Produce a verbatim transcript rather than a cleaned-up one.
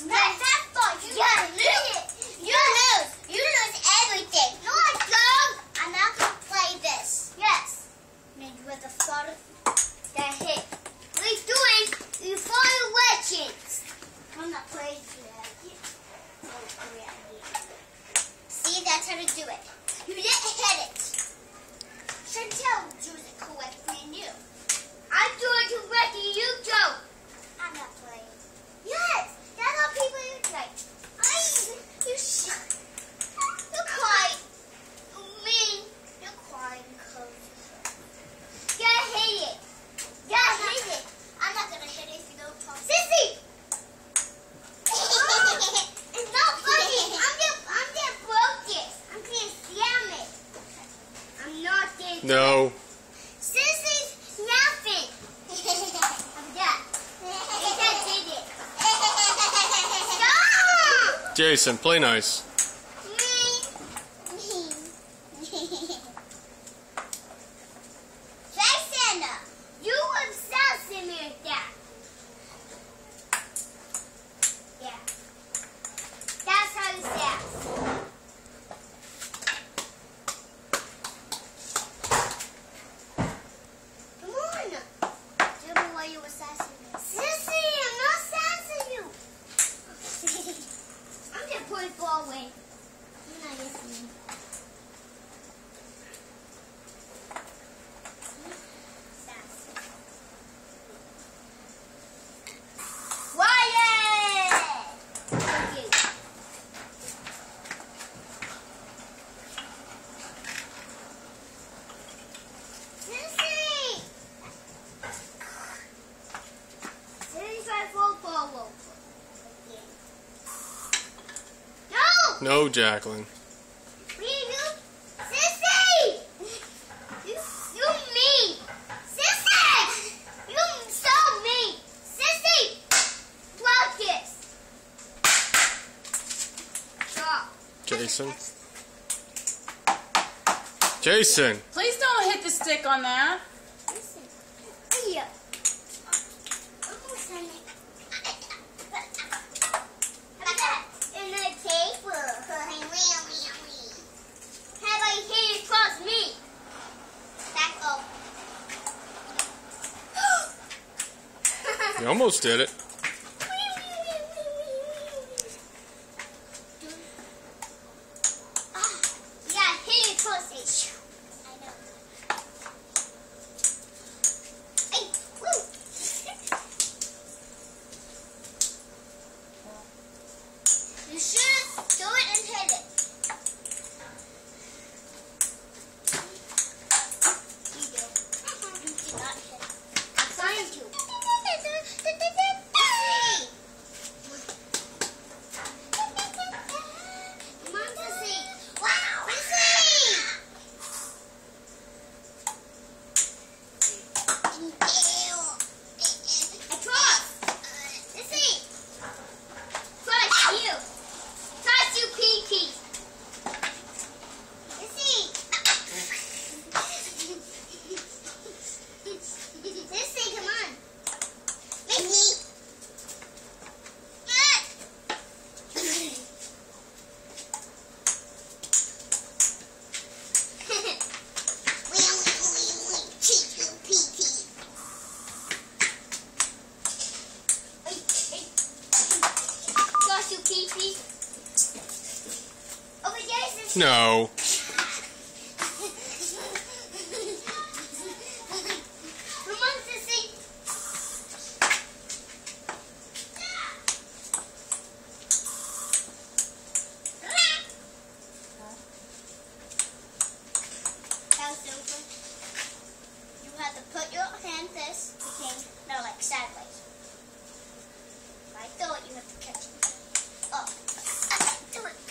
That's that fun. You yeah, lose. You lose. You lose everything. No, I don't. I'm not gonna play this. Yes. Maybe with the thought that hit. What are you doing? You follow legends. I'm not playing that. See, that's how to do it. You didn't hit it. Chantel do it correctly and you. I'm doing it correctly, you don't. I'm not playing. Yes, that's how people do like. I, you shit. You're quiet. Me, you're quiet because. Yeah, hit it. Yeah, hit it. I'm not gonna hit it if you don't talk. Sissy! It's not funny. I'm just, I'm just broke this. I'm gonna slam it. I'm not getting. No. Sissy's laughing. I'm done. I did it. Stop! Jason, play nice. Jason, you obsessed me with that. Yeah. That's how you say. Come on. Do the way you assassin me. Sissy, I'm not assassin you. I'm just putting the ball away. You're not listening. No, Jacqueline. You, Sissy! You, you mean. Sissy! You so mean. Sissy! Block this. Stop. Jason. Jason. Please don't hit the stick on that. Listen. Here. Almost on it. In the table. How about you hit it across me? That go. You almost did it. Yeah, hit it across it. I know. Hey, woo. You should do it and hit it. You do. You did not hit it. I'm trying to. Come on, Sissy. Wow, Sissy! Across. Sissy. Cross you. Cross you, Pinky. Sissy. Sissy, come on. Mickey. Cross you, Pinky. Over there, Sissy. No. Come on, Sissy. That was simple. You have to put your hand this, okay? No, like sideways. I thought you have to catch it. Oh, do it.